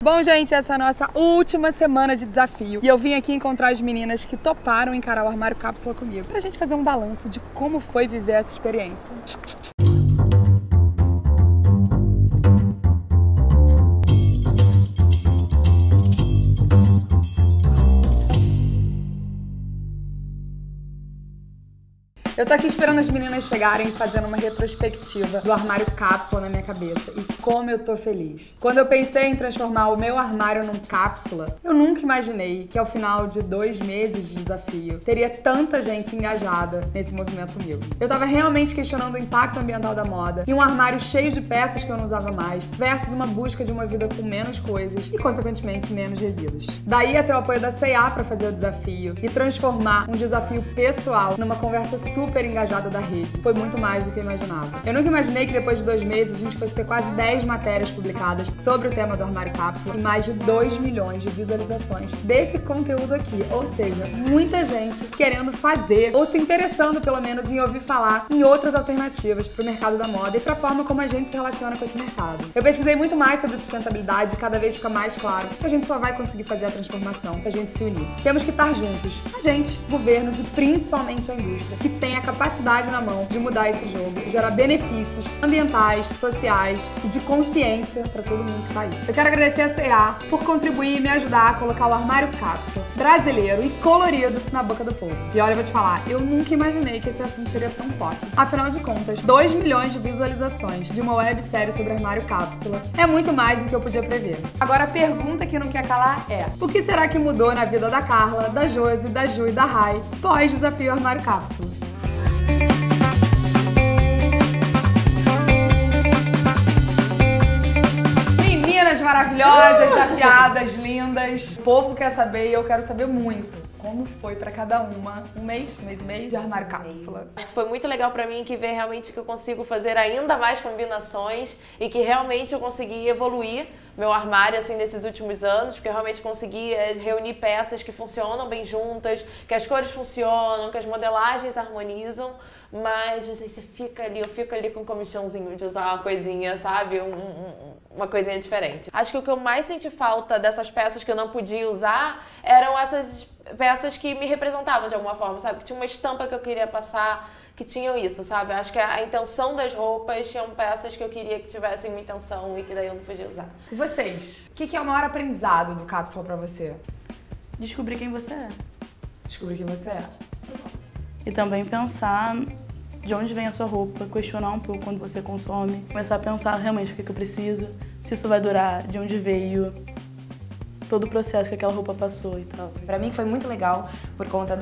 Bom, gente, essa é a nossa última semana de desafio e eu vim aqui encontrar as meninas que toparam encarar o armário cápsula comigo pra gente fazer um balanço de como foi viver essa experiência. Eu tô aqui esperando as meninas chegarem fazendo uma retrospectiva do armário cápsula na minha cabeça. E como eu tô feliz. Quando eu pensei em transformar o meu armário num cápsula, eu nunca imaginei que ao final de 2 meses de desafio, teria tanta gente engajada nesse movimento comigo. Eu tava realmente questionando o impacto ambiental da moda e um armário cheio de peças que eu não usava mais, versus uma busca de uma vida com menos coisas e, consequentemente, menos resíduos. Daí até o apoio da C&A pra fazer o desafio e transformar um desafio pessoal numa conversa super engajada da rede. Foi muito mais do que eu imaginava. Eu nunca imaginei que depois de 2 meses a gente fosse ter quase 10 matérias publicadas sobre o tema do armário cápsula e mais de 2 milhões de visualizações desse conteúdo aqui. Ou seja, muita gente querendo fazer ou se interessando pelo menos em ouvir falar em outras alternativas para o mercado da moda e para a forma como a gente se relaciona com esse mercado. Eu pesquisei muito mais sobre sustentabilidade e cada vez fica mais claro que a gente só vai conseguir fazer a transformação se a gente se unir. Temos que estar juntos. A gente, governos e principalmente a indústria, que tem a capacidade na mão de mudar esse jogo e gerar benefícios ambientais, sociais e de consciência para todo mundo que tá aí. Eu quero agradecer a C&A por contribuir e me ajudar a colocar o armário cápsula brasileiro e colorido na boca do povo. E olha, eu vou te falar, eu nunca imaginei que esse assunto seria tão pop. Afinal de contas, 2 milhões de visualizações de uma websérie sobre armário cápsula é muito mais do que eu podia prever. Agora a pergunta que não quer calar é: o que será que mudou na vida da Carla, da Josi, da Ju e da Rai pós-desafio armário cápsula? Meninas maravilhosas, desafiadas, lindas. O povo quer saber e eu quero saber muito. Como foi pra cada uma um mês e meio de armário cápsula? Acho que foi muito legal pra mim que ver realmente que eu consigo fazer ainda mais combinações e que realmente eu consegui evoluir meu armário assim nesses últimos anos, porque eu realmente consegui reunir peças que funcionam bem juntas, que as cores funcionam, que as modelagens harmonizam, mas você fica ali, eu fico ali com um comichãozinho de usar uma coisinha, sabe? Uma coisinha diferente. Acho que o que eu mais senti falta dessas peças que eu não podia usar eram essas peças que me representavam de alguma forma, sabe? Que tinha uma estampa que eu queria passar, que tinham isso, sabe? Acho que a intenção das roupas tinham peças que eu queria que tivessem uma intenção e que daí eu não podia usar. E vocês? O que é o maior aprendizado do cápsula pra você? Descobrir quem você é. Descobrir quem você é. E também pensar de onde vem a sua roupa, questionar um pouco quando você consome, começar a pensar realmente o que eu preciso, se isso vai durar, de onde veio, todo o processo que aquela roupa passou e tal. Pra mim foi muito legal por conta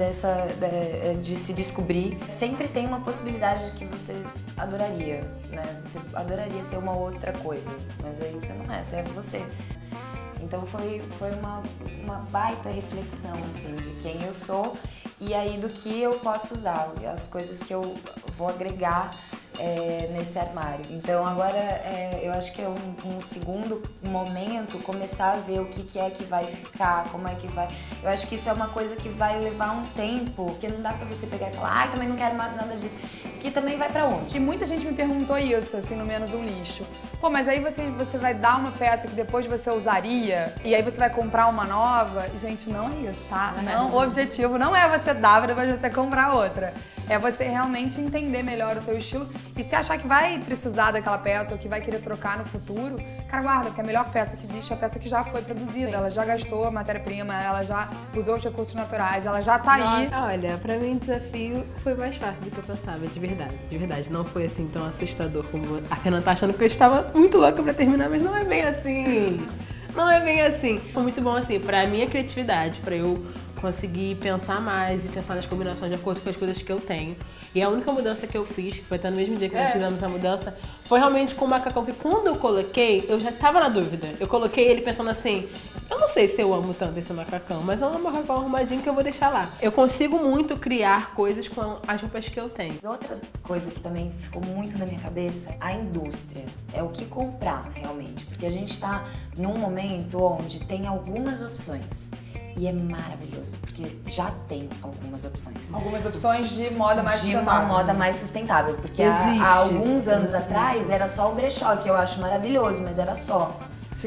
de se descobrir. Sempre tem uma possibilidade de que você adoraria, né? Você adoraria ser uma outra coisa, mas aí você não é, você é você. Então foi uma baita reflexão, assim, de quem eu sou e aí do que eu posso usar, as coisas que eu vou agregar nesse armário. Então agora eu acho que é um segundo momento começar a ver o que é que vai ficar, como é que vai. Eu acho que isso é uma coisa que vai levar um tempo, porque não dá pra você pegar e falar, ai, também não quero nada disso, que também vai pra onde? E muita gente me perguntou isso, assim, no Menos um Lixo. Pô, mas aí você vai dar uma peça que depois você usaria e aí você vai comprar uma nova? Gente, não é isso, tá? Não, o objetivo não é você dar pra depois você comprar outra. É você realmente entender melhor o teu estilo e se achar que vai precisar daquela peça ou que vai querer trocar no futuro, cara, guarda, porque a melhor peça que existe é a peça que já foi produzida. Ela já gastou a matéria-prima, ela já usou os recursos naturais, ela já tá aí. Nossa, olha, pra mim o desafio foi mais fácil do que eu pensava, de verdade. De verdade, não foi assim tão assustador como a Fernanda tá achando que eu estava muito louca pra terminar, mas não é bem assim. Não é bem assim. Foi muito bom assim, pra minha criatividade, pra eu conseguir pensar mais e pensar nas combinações de acordo com as coisas que eu tenho. E a única mudança que eu fiz, que foi até no mesmo dia que nós fizemos a mudança, foi realmente com o macacão, que quando eu coloquei, eu já tava na dúvida. Eu coloquei ele pensando assim, eu não sei se eu amo tanto esse macacão, mas é um macacão arrumadinho que eu vou deixar lá. Eu consigo muito criar coisas com as roupas que eu tenho. Outra coisa que também ficou muito na minha cabeça, a indústria. É o que comprar, realmente. Porque a gente tá num momento onde tem algumas opções. E é maravilhoso, porque já tem algumas opções. Algumas opções de moda mais sustentável. De uma moda mais sustentável, porque há alguns anos atrás era só o brechó, que eu acho maravilhoso, mas era só. Sim.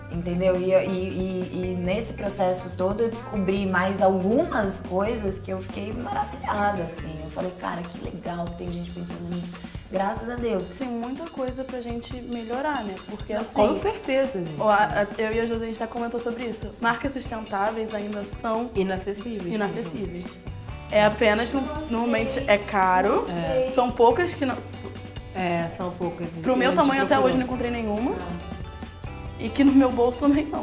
entendeu? E nesse processo todo eu descobri mais algumas coisas que eu fiquei maravilhada, assim. Eu falei, cara, que legal que tem gente pensando nisso. Graças a Deus. Tem muita coisa pra gente melhorar, né? Porque assim... Com certeza, gente. Eu e a José, a gente já comentou sobre isso. Marcas sustentáveis ainda são Inacessíveis. É apenas, normalmente é caro. São poucas que não... São poucas. Pro meu tamanho até hoje não encontrei nenhuma. E que no meu bolso também não.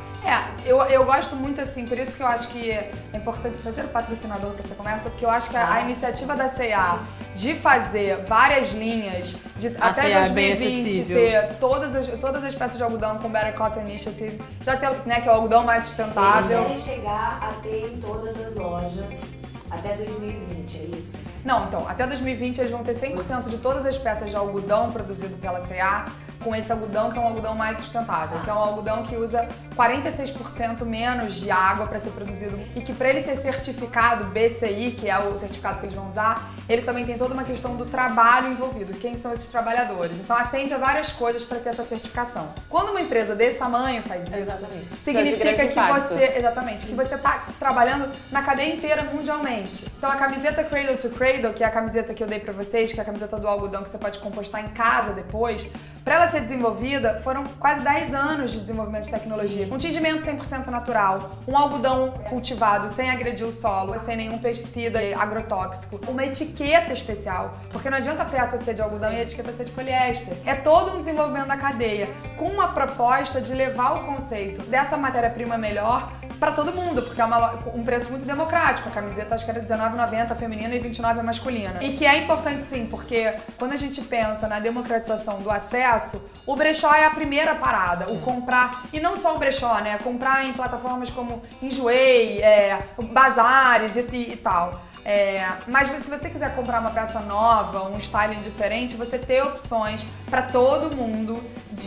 Eu gosto muito assim, por isso que eu acho que é importante trazer o patrocinador para essa conversa, porque eu acho que a iniciativa da C&A de fazer várias linhas, de até 2020 ter todas as peças de algodão com Better Cotton Initiative, já ter, né, que é o algodão mais sustentável. Eles querem chegar a ter em todas as lojas até 2020, é isso? Não, então, até 2020 eles vão ter 100% de todas as peças de algodão produzido pela C&A com esse algodão que é um algodão mais sustentável, que é um algodão que usa 46% menos de água para ser produzido e que para ele ser certificado BCI, que é o certificado que eles vão usar, ele também tem toda uma questão do trabalho envolvido, quem são esses trabalhadores. Então atende a várias coisas para ter essa certificação. Quando uma empresa desse tamanho faz isso, significa que você está trabalhando na cadeia inteira mundialmente. Então a camiseta Cradle to Cradle, que é a camiseta que eu dei para vocês, que é a camiseta do algodão que você pode compostar em casa depois, para ela ser desenvolvida, foram quase 10 anos de desenvolvimento de tecnologia. Um tingimento 100% natural, um algodão cultivado sem agredir o solo, sem nenhum pesticida agrotóxico, uma etiqueta especial, porque não adianta a peça ser de algodão e a etiqueta ser de poliéster. É todo um desenvolvimento da cadeia, com uma proposta de levar o conceito dessa matéria-prima melhor para todo mundo, porque é um preço muito democrático. A camiseta acho que era R$19,90 feminina e R$29 masculina. E que é importante sim, porque quando a gente pensa na democratização do acesso, o brechó é a primeira parada, o comprar, e não só o brechó, né? Comprar em plataformas como Enjoei, bazares e tal. Mas se você quiser comprar uma peça nova, um styling diferente, você ter opções para todo mundo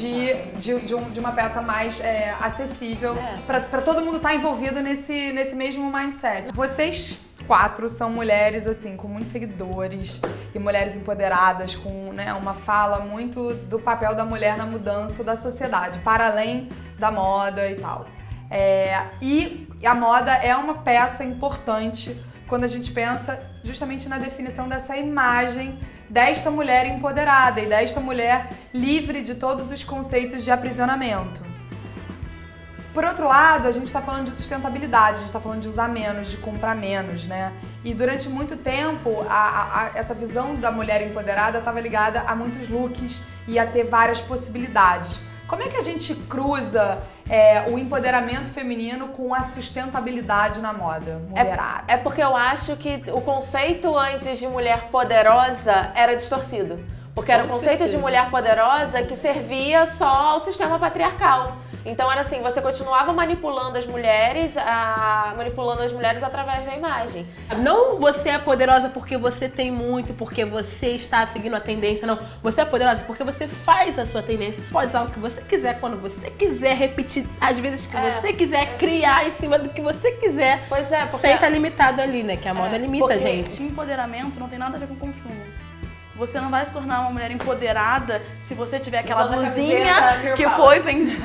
de uma peça mais acessível, para todo mundo estar envolvido nesse mesmo mindset. Vocês 4 são mulheres assim com muitos seguidores e mulheres empoderadas com, né, uma fala muito do papel da mulher na mudança da sociedade, para além da moda e tal. E a moda é uma peça importante quando a gente pensa justamente na definição dessa imagem desta mulher empoderada e desta mulher livre de todos os conceitos de aprisionamento. Por outro lado, a gente está falando de sustentabilidade, a gente está falando de usar menos, de comprar menos, né? E durante muito tempo, essa visão da mulher empoderada estava ligada a muitos looks e a ter várias possibilidades. Como é que a gente cruza o empoderamento feminino com a sustentabilidade na moda moderada? É porque eu acho que o conceito antes de mulher poderosa era distorcido. Porque era o conceito de mulher poderosa que servia só ao sistema patriarcal. Então era assim, você continuava manipulando as mulheres através da imagem. Não você é poderosa porque você tem muito, porque você está seguindo a tendência, não. Você é poderosa porque você faz a sua tendência. Pode usar o que você quiser, quando você quiser, repetir às vezes que você quiser, criar em cima do que você quiser. Pois é, porque... Sem estar limitado ali, né? Que a moda limita a gente. Empoderamento não tem nada a ver com consumo. Você não vai se tornar uma mulher empoderada se você tiver aquela blusinha que foi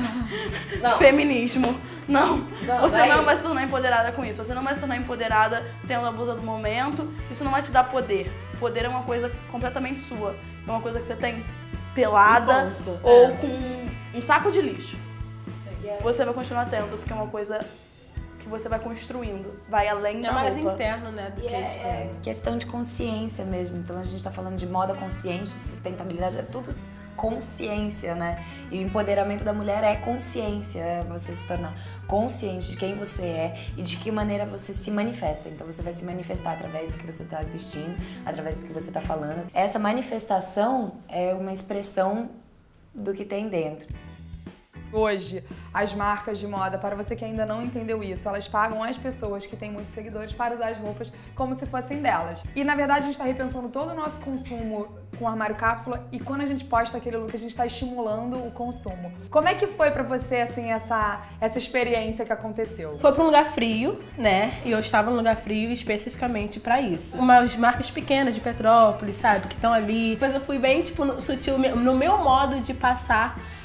feminismo. Não, você não vai se tornar empoderada com isso. Você não vai se tornar empoderada tendo a blusa do momento. Isso não vai te dar poder. Poder é uma coisa completamente sua. É uma coisa que você tem pelada ou com um saco de lixo. Você vai continuar tendo, porque é uma coisa que você vai construindo, vai além da roupa. É mais interno, né, do que externo. É questão de consciência mesmo. Então a gente tá falando de moda consciente, de sustentabilidade, é tudo consciência, né? E o empoderamento da mulher é consciência, é você se tornar consciente de quem você é e de que maneira você se manifesta. Então você vai se manifestar através do que você tá vestindo, através do que você tá falando. Essa manifestação é uma expressão do que tem dentro. Hoje, as marcas de moda, para você que ainda não entendeu isso, elas pagam as pessoas que têm muitos seguidores para usar as roupas como se fossem delas. E na verdade a gente está repensando todo o nosso consumo com o armário cápsula e quando a gente posta aquele look a gente está estimulando o consumo. Como é que foi para você assim essa experiência que aconteceu? Foi para um lugar frio, né? E eu estava num lugar frio especificamente para isso. Umas marcas pequenas de Petrópolis, sabe? Que estão ali. Depois eu fui bem, tipo, sutil no meu modo de passar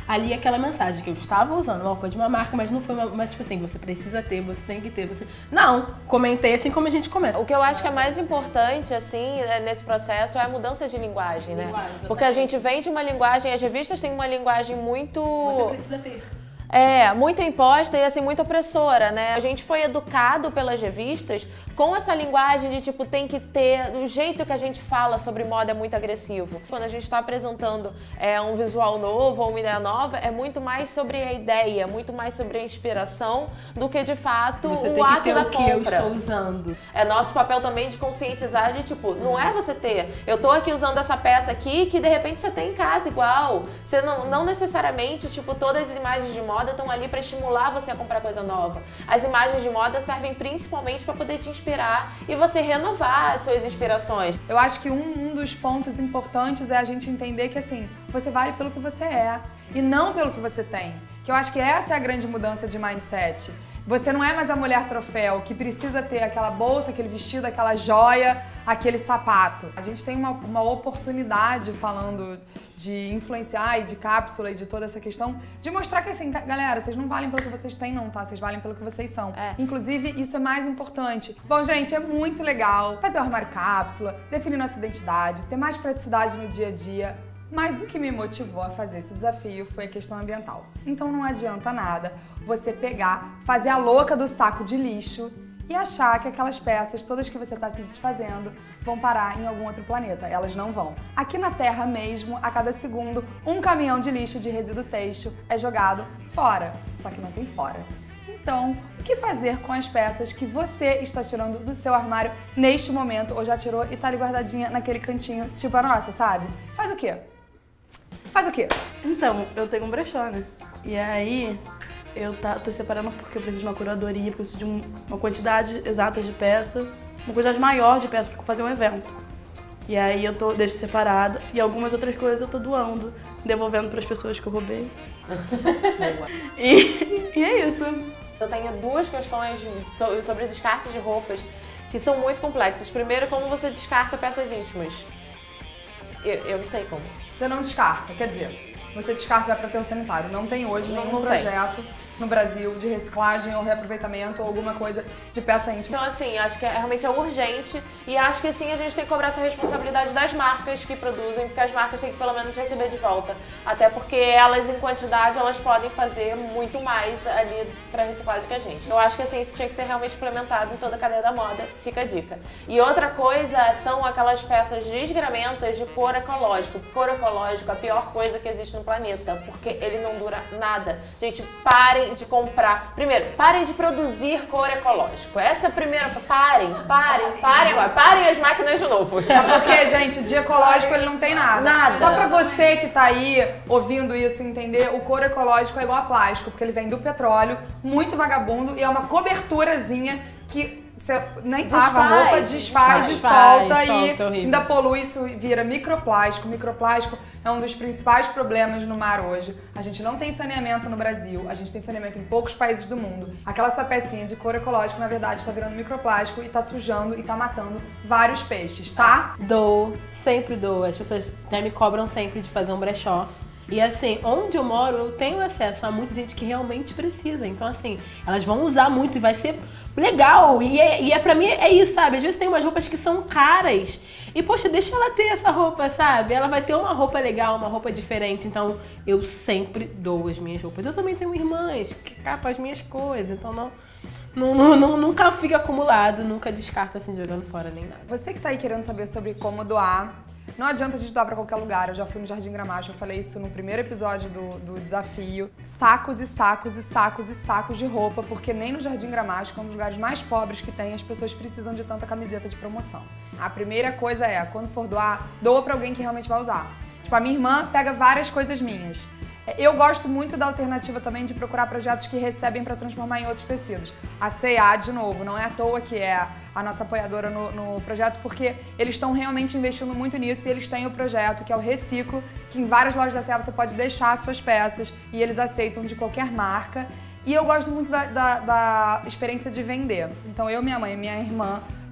ali aquela mensagem que eu estava usando uma roupa de uma marca, mas não foi mas tipo assim, você precisa ter, você tem que ter, você... Não, comentei assim como a gente comenta. O que eu acho que é mais importante, assim, nesse processo é a mudança de linguagem, né? Porque a gente vem de uma linguagem, as revistas têm uma linguagem muito... Você precisa ter. Muito imposta e assim, muito opressora, né? A gente foi educado pelas revistas com essa linguagem de tipo, tem que ter, o jeito que a gente fala sobre moda é muito agressivo. Quando a gente está apresentando um visual novo ou uma ideia nova, é muito mais sobre a ideia, muito mais sobre a inspiração do que de fato você o ato tem que ter da o compra. que eu estou usando. É nosso papel também de conscientizar de tipo, não é você ter, eu tô aqui usando essa peça aqui que de repente você tem em casa igual. Você não necessariamente, tipo, todas as imagens de moda estão ali para estimular você a comprar coisa nova. As imagens de moda servem principalmente para poder te inspirar e você renovar as suas inspirações. Eu acho que um dos pontos importantes é a gente entender que assim, você vale pelo que você é e não pelo que você tem. Que eu acho que essa é a grande mudança de mindset. Você não é mais a mulher troféu que precisa ter aquela bolsa, aquele vestido, aquela joia, aquele sapato. A gente tem uma oportunidade, falando de influenciar e de cápsula e de toda essa questão, de mostrar que assim, galera, vocês não valem pelo que vocês têm não, tá? Vocês valem pelo que vocês são. Inclusive, isso é mais importante. Bom, gente, é muito legal fazer o armário cápsula, definir nossa identidade, ter mais praticidade no dia a dia. Mas o que me motivou a fazer esse desafio foi a questão ambiental. Então não adianta nada você pegar, fazer a louca do saco de lixo e achar que aquelas peças, todas que você está se desfazendo, vão parar em algum outro planeta. Elas não vão. Aqui na Terra mesmo, a cada segundo, um caminhão de lixo de resíduo têxtil é jogado fora. Só que não tem fora. Então, o que fazer com as peças que você está tirando do seu armário neste momento, ou já tirou e está ali guardadinha naquele cantinho, tipo a nossa, sabe? Faz o quê? Faz o quê? Então, eu tenho um brechó, né? E aí, eu tô separando porque eu preciso de uma curadoria, porque eu preciso de uma quantidade exata de peça, uma quantidade maior de peça para fazer um evento. E aí eu deixo separada e algumas outras coisas eu tô doando, devolvendo para as pessoas que eu roubei. e é isso. Eu tenho duas questões sobre descarte de roupas que são muito complexas. Primeiro, como você descarta peças íntimas? Eu não sei como. Você não descarta, quer dizer, você descarta e vai para aterro sanitário. Não tem hoje nenhum projeto no Brasil de reciclagem ou reaproveitamento ou alguma coisa de peça íntima. Então, assim, acho que realmente é urgente e acho que, assim, a gente tem que cobrar essa responsabilidade das marcas que produzem, porque as marcas têm que, pelo menos, receber de volta. Até porque elas, em quantidade, elas podem fazer muito mais ali para reciclagem que a gente. Eu acho que, assim, isso tinha que ser realmente implementado em toda a cadeia da moda, fica a dica. E outra coisa são aquelas peças desgramentas de couro ecológico. Couro ecológico é a pior coisa que existe no planeta, porque ele não dura nada. Gente, parem de comprar. Primeiro, parem de produzir couro ecológico. Essa é a primeira. Parem agora. Parem as máquinas de novo. Porque, gente, de ecológico ele não tem nada. Nada. Só pra você que tá aí ouvindo isso entender, o couro ecológico é igual a plástico, porque ele vem do petróleo, muito vagabundo, e é uma coberturazinha que você nem lava a roupa, desfaz, solta e horrível. ainda polui, isso vira microplástico. Microplástico é um dos principais problemas no mar hoje. A gente não tem saneamento no Brasil, a gente tem saneamento em poucos países do mundo. Aquela sua pecinha de couro ecológico, na verdade, está virando microplástico e tá sujando e tá matando vários peixes, tá? Dou, sempre dou. As pessoas me cobram sempre de fazer um brechó. E assim, onde eu moro, eu tenho acesso a muita gente que realmente precisa. Então, assim, elas vão usar muito e vai ser legal. E pra mim é isso, sabe? Às vezes tem umas roupas que são caras. E, poxa, deixa ela ter essa roupa, sabe? Ela vai ter uma roupa legal, uma roupa diferente. Então, eu sempre dou as minhas roupas. Eu também tenho irmãs que catam as minhas coisas. Então, nunca fica acumulado, nunca descarto assim, jogando fora nem nada. Você que tá aí querendo saber sobre como doar, não adianta a gente doar pra qualquer lugar. Eu já fui no Jardim Gramacho, eu falei isso no primeiro episódio do desafio. Sacos e sacos e sacos e sacos de roupa, porque nem no Jardim Gramacho, que é um dos lugares mais pobres que tem, as pessoas precisam de tanta camiseta de promoção. A primeira coisa é, quando for doar, doa pra alguém que realmente vai usar. Tipo, a minha irmã pega várias coisas minhas. Eu gosto muito da alternativa também de procurar projetos que recebem para transformar em outros tecidos. A C&A, de novo, não é à toa que é a nossa apoiadora no projeto, porque eles estão realmente investindo muito nisso e eles têm o projeto, que é o Reciclo, que em várias lojas da C&A você pode deixar suas peças e eles aceitam de qualquer marca. E eu gosto muito da experiência de vender. Então eu, minha mãe e minha irmã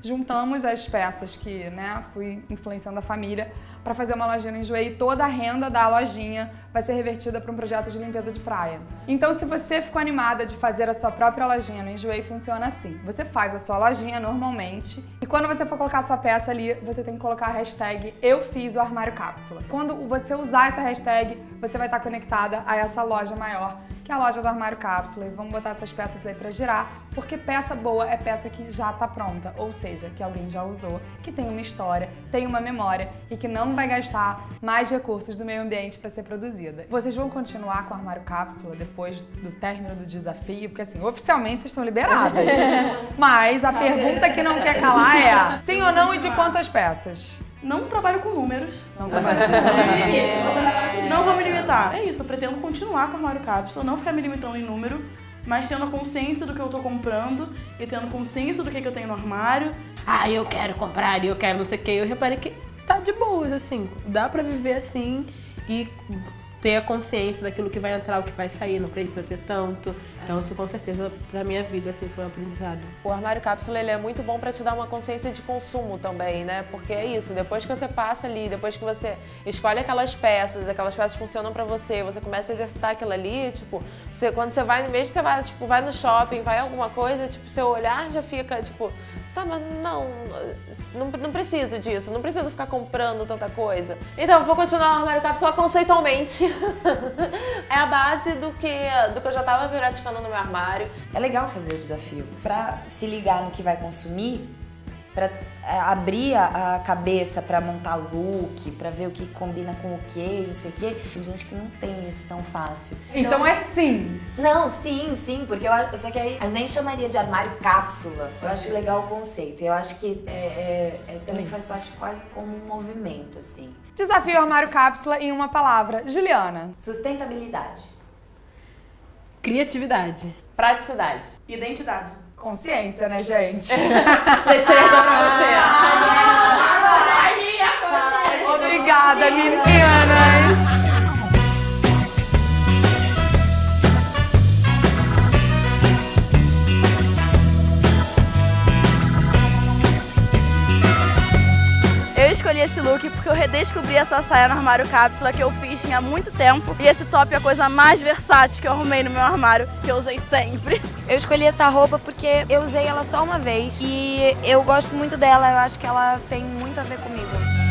juntamos as peças que, né, fui influenciando a família para fazer uma lojinha no Enjoei, e toda a renda da lojinha vai ser revertida para um projeto de limpeza de praia. Então, se você ficou animada de fazer a sua própria lojinha no Enjoei, funciona assim. Você faz a sua lojinha normalmente e quando você for colocar a sua peça ali, você tem que colocar a hashtag Eu Fiz o Armário Cápsula. Quando você usar essa hashtag, você vai estar conectada a essa loja maior, que é a loja do Armário Cápsula, e vamos botar essas peças aí pra girar, porque peça boa é peça que já tá pronta, ou seja, que alguém já usou, que tem uma história, tem uma memória e que não vai gastar mais recursos do meio ambiente para ser produzida. Vocês vão continuar com o Armário Cápsula depois do término do desafio, porque assim, oficialmente vocês estão liberadas. Mas a pergunta que não quer calar é sim ou não e de quantas peças? Não trabalho com números. Não trabalho com números. Não vou me limitar. É isso, eu pretendo continuar com o Armário Cápsula, não ficar me limitando em número, mas tendo a consciência do que eu tô comprando e tendo consciência do que eu tenho no armário. Ah, eu quero comprar e eu quero não sei o que. Eu reparei que tá de boas, assim. Dá pra viver assim e ter a consciência daquilo que vai entrar, o que vai sair, não precisa ter tanto. Então isso com certeza pra minha vida assim, foi um aprendizado. O Armário Cápsula ele é muito bom pra te dar uma consciência de consumo também, né? Porque é isso, depois que você passa ali, depois que você escolhe aquelas peças funcionam pra você, você começa a exercitar aquilo ali, tipo, quando você vai, mesmo que você vai, tipo, vai no shopping, vai alguma coisa, tipo, seu olhar já fica, tipo, tá, mas não preciso disso, não preciso ficar comprando tanta coisa. Então, eu vou continuar o Armário Cápsula conceitualmente. É a base do que eu já tava praticando no meu armário. É legal fazer o desafio pra se ligar no que vai consumir, pra abrir a cabeça pra montar look, pra ver o que combina com o que, não sei o quê. Tem gente que não tem isso tão fácil. Então é sim. Não, sim, porque só que aí eu nem chamaria de armário cápsula. Eu acho legal o conceito. Eu acho que também faz parte quase como um movimento, assim. Desafio Armário Cápsula em uma palavra. Juliana. Sustentabilidade. Criatividade. Praticidade. Identidade. Consciência, né, gente? Deixei essa pra você. Obrigada, meninas! Eu escolhi esse look porque eu redescobri essa saia no Armário Cápsula que eu fiz há muito tempo. E esse top é a coisa mais versátil que eu arrumei no meu armário, que eu usei sempre. Eu escolhi essa roupa porque eu usei ela só uma vez e eu gosto muito dela, eu acho que ela tem muito a ver comigo.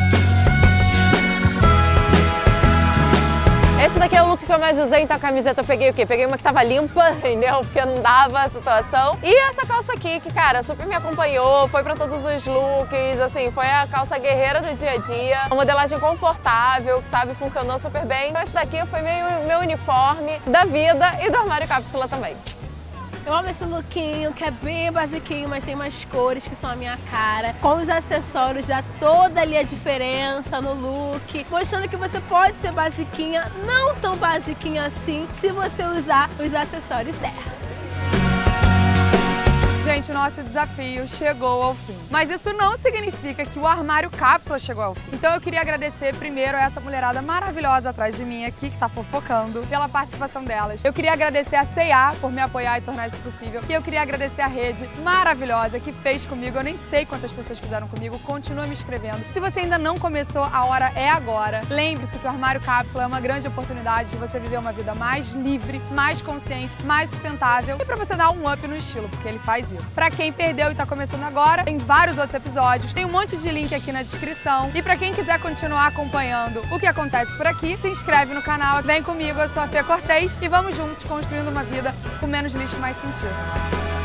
Esse daqui é o look que eu mais usei, então a camiseta eu peguei o quê? Peguei uma que tava limpa, entendeu? Porque não dava a situação. E essa calça aqui, que cara, super me acompanhou, foi pra todos os looks, assim, foi a calça guerreira do dia a dia. Uma modelagem confortável, que sabe, funcionou super bem. Então esse daqui foi meu uniforme da vida e do Armário Cápsula também. Eu amo esse lookinho, que é bem basiquinho, mas tem umas cores que são a minha cara. Com os acessórios, dá toda ali a diferença no look, mostrando que você pode ser basiquinha, não tão basiquinha assim, se você usar os acessórios certos. Gente, o nosso desafio chegou ao fim. Mas isso não significa que o Armário Cápsula chegou ao fim. Então eu queria agradecer primeiro a essa mulherada maravilhosa atrás de mim aqui, que tá fofocando, pela participação delas. Eu queria agradecer a C&A por me apoiar e tornar isso possível. E eu queria agradecer a rede maravilhosa que fez comigo. Eu nem sei quantas pessoas fizeram comigo, continua me escrevendo. Se você ainda não começou, a hora é agora. Lembre-se que o Armário Cápsula é uma grande oportunidade de você viver uma vida mais livre, mais consciente, mais sustentável e pra você dar um up no estilo, porque ele faz isso. Pra quem perdeu e tá começando agora, tem vários outros episódios, tem um monte de link aqui na descrição. E pra quem quiser continuar acompanhando o que acontece por aqui, se inscreve no canal. Vem comigo, eu sou a Fê Cortez e vamos juntos construindo uma vida com menos lixo e mais sentido.